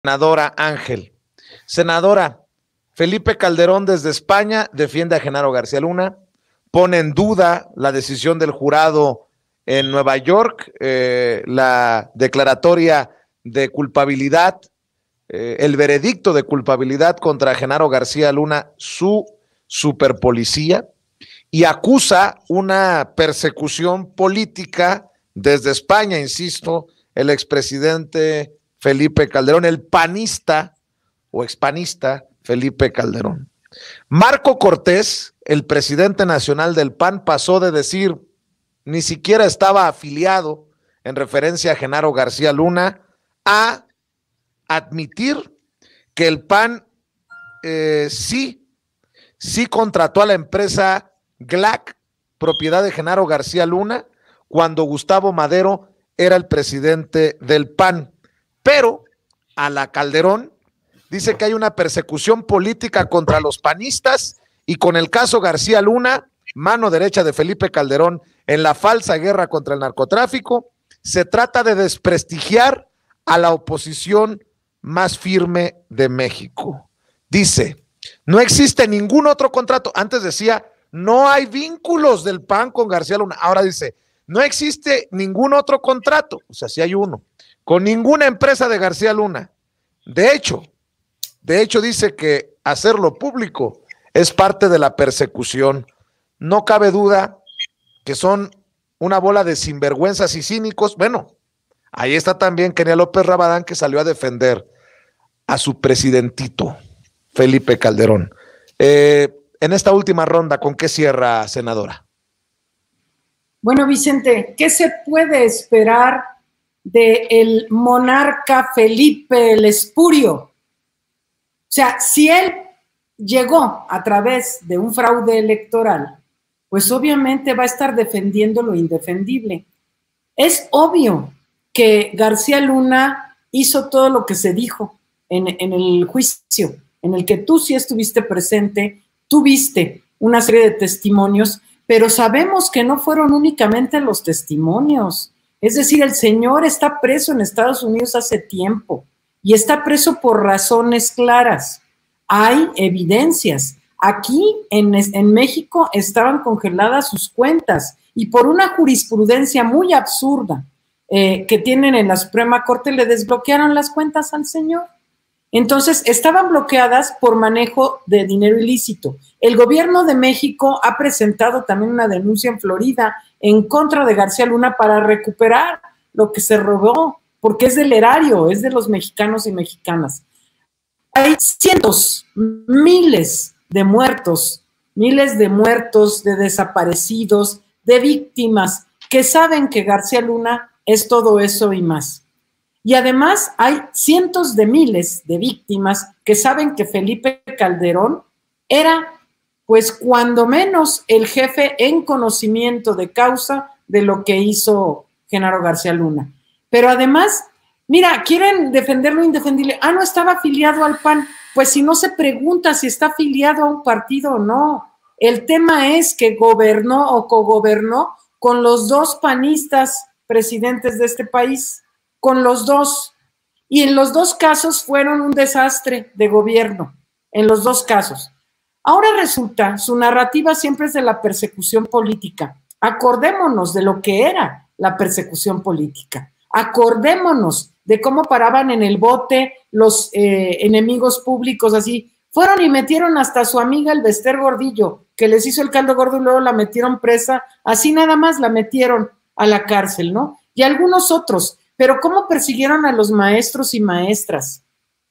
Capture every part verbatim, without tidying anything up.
Senadora Ángel. Senadora, Felipe Calderón desde España defiende a Genaro García Luna, pone en duda la decisión del jurado en Nueva York, eh, la declaratoria de culpabilidad, eh, el veredicto de culpabilidad contra Genaro García Luna, su superpolicía, y acusa una persecución política desde España, insisto, el expresidente Felipe Calderón, el panista o expanista Felipe Calderón. Marco Cortés, el presidente nacional del P A N, pasó de decir ni siquiera estaba afiliado en referencia a Genaro García Luna a admitir que el P A N eh, sí, sí contrató a la empresa G L A C, propiedad de Genaro García Luna, cuando Gustavo Madero era el presidente del P A N. Pero a la Calderón dice que hay una persecución política contra los panistas y con el caso García Luna, mano derecha de Felipe Calderón en la falsa guerra contra el narcotráfico, se trata de desprestigiar a la oposición más firme de México. Dice, no existe ningún otro contrato. Antes decía, no hay vínculos del P A N con García Luna. Ahora dice, no existe ningún otro contrato. O sea, sí hay uno. Con ninguna empresa de García Luna. De hecho, de hecho dice que hacerlo público es parte de la persecución. No cabe duda que son una bola de sinvergüenzas y cínicos. Bueno, ahí está también Kenia López Rabadán, que salió a defender a su presidentito, Felipe Calderón. Eh, en esta última ronda, ¿con qué cierra, senadora? Bueno, Vicente, ¿qué se puede esperar del monarca Felipe el Espurio? O sea, si él llegó a través de un fraude electoral, pues obviamente va a estar defendiendo lo indefendible. Es obvio que García Luna hizo todo lo que se dijo en, en el juicio, en el que tú sí estuviste presente, tuviste una serie de testimonios, pero sabemos que no fueron únicamente los testimonios. Es decir, el señor está preso en Estados Unidos hace tiempo y está preso por razones claras. Hay evidencias. Aquí en, en México estaban congeladas sus cuentas y por una jurisprudencia muy absurda eh, que tienen en la Suprema Corte le desbloquearon las cuentas al señor. Entonces, estaban bloqueadas por manejo de dinero ilícito. El gobierno de México ha presentado también una denuncia en Florida en contra de García Luna para recuperar lo que se robó, porque es del erario, es de los mexicanos y mexicanas. Hay cientos, miles de muertos, miles de muertos, de desaparecidos, de víctimas que saben que García Luna es todo eso y más. Y además hay cientos de miles de víctimas que saben que Felipe Calderón era, pues cuando menos, el jefe en conocimiento de causa de lo que hizo Genaro García Luna. Pero además, mira, quieren defender lo indefendible. Ah, no estaba afiliado al P A N. Pues si no se pregunta si está afiliado a un partido o no. El tema es que gobernó o cogobernó con los dos panistas presidentes de este país. Con los dos, y en los dos casos fueron un desastre de gobierno, en los dos casos. Ahora resulta, su narrativa siempre es de la persecución política. Acordémonos de lo que era la persecución política. Acordémonos de cómo paraban en el bote los eh, enemigos públicos así. Fueron y metieron hasta a su amiga el Bester Gordillo, que les hizo el caldo gordo y luego la metieron presa. Así nada más la metieron a la cárcel, ¿no? Y algunos otros. Pero cómo persiguieron a los maestros y maestras,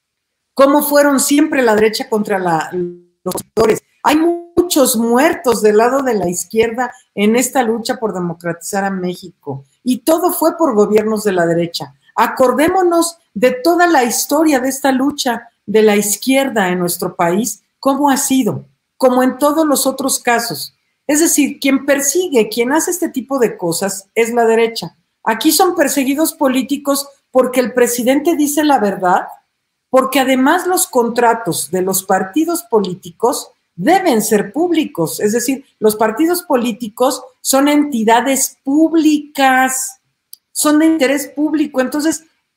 cómo fueron siempre la derecha contra la, los opositores. Hay muchos muertos del lado de la izquierda en esta lucha por democratizar a México y todo fue por gobiernos de la derecha. Acordémonos de toda la historia de esta lucha de la izquierda en nuestro país, cómo ha sido, como en todos los otros casos. Es decir, quien persigue, quien hace este tipo de cosas es la derecha. Aquí son perseguidos políticos porque el presidente dice la verdad, porque además los contratos de los partidos políticos deben ser públicos, es decir, los partidos políticos son entidades públicas, son de interés público, entonces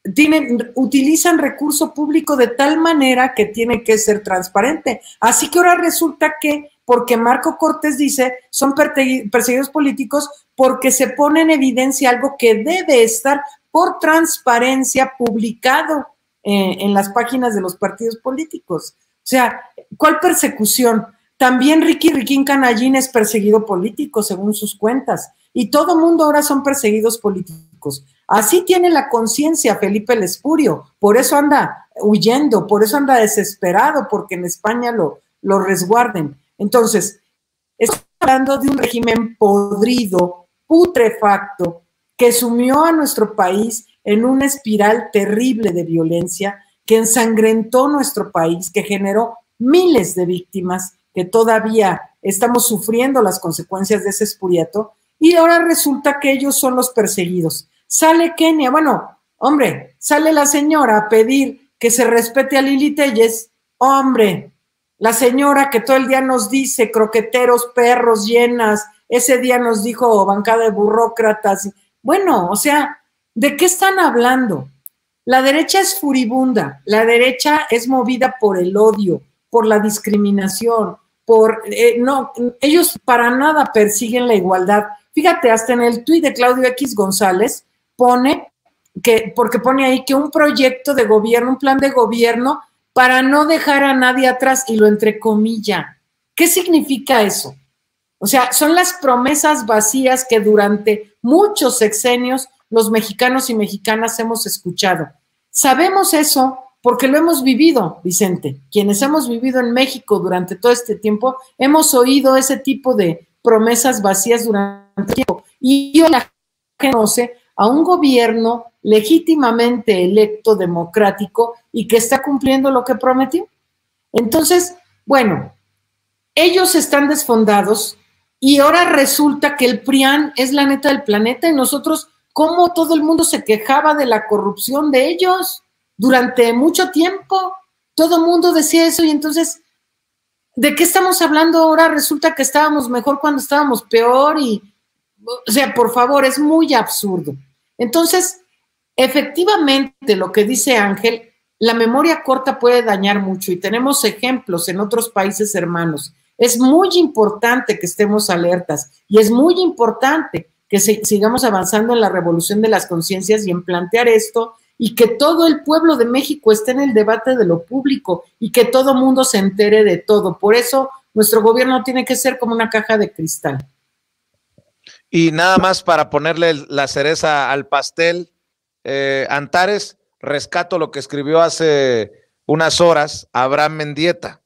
tienen, utilizan recurso público de tal manera que tiene que ser transparente. Así que ahora resulta que, porque Marco Cortés dice, son perseguidos políticos porque se pone en evidencia algo que debe estar por transparencia publicado eh, en las páginas de los partidos políticos. O sea, ¿cuál persecución? También Ricky Riquín Canallín es perseguido político, según sus cuentas, y todo mundo ahora son perseguidos políticos. Así tiene la conciencia Felipe el Espurio, por eso anda huyendo, por eso anda desesperado, porque en España lo, lo resguarden. Entonces, estamos hablando de un régimen podrido, putrefacto, que sumió a nuestro país en una espiral terrible de violencia, que ensangrentó nuestro país, que generó miles de víctimas, que todavía estamos sufriendo las consecuencias de ese espuriato, y ahora resulta que ellos son los perseguidos. Sale Kenia, bueno, hombre, sale la señora a pedir que se respete a Lili Téllez, hombre, la señora que todo el día nos dice croqueteros, perros, llenas, ese día nos dijo bancada de burócratas. Bueno, o sea, ¿de qué están hablando? La derecha es furibunda, la derecha es movida por el odio, por la discriminación, por, eh, no, ellos para nada persiguen la igualdad. Fíjate, hasta en el tuit de Claudio X González pone, que, porque pone ahí que un proyecto de gobierno, un plan de gobierno para no dejar a nadie atrás, y lo entrecomilla. ¿Qué significa eso? O sea, son las promesas vacías que durante muchos sexenios los mexicanos y mexicanas hemos escuchado. Sabemos eso porque lo hemos vivido, Vicente. Quienes hemos vivido en México durante todo este tiempo, hemos oído ese tipo de promesas vacías durante el tiempo. Y yo la gente conoce a un gobierno legítimamente electo, democrático, y que está cumpliendo lo que prometió. Entonces, bueno, ellos están desfondados y ahora resulta que el PRIAN es la neta del planeta, y nosotros, ¿cómo todo el mundo se quejaba de la corrupción de ellos durante mucho tiempo? Todo el mundo decía eso, y entonces, ¿de qué estamos hablando ahora? Resulta que estábamos mejor cuando estábamos peor, y, o sea, por favor, es muy absurdo. Entonces, efectivamente, lo que dice Ángel, la memoria corta puede dañar mucho, y tenemos ejemplos en otros países hermanos. Es muy importante que estemos alertas, y es muy importante que se, sigamos avanzando en la revolución de las conciencias y en plantear esto, y que todo el pueblo de México esté en el debate de lo público, y que todo mundo se entere de todo. Por eso nuestro gobierno tiene que ser como una caja de cristal. Y nada más para ponerle la cereza al pastel, eh, Antares, rescato lo que escribió hace unas horas Abraham Mendieta.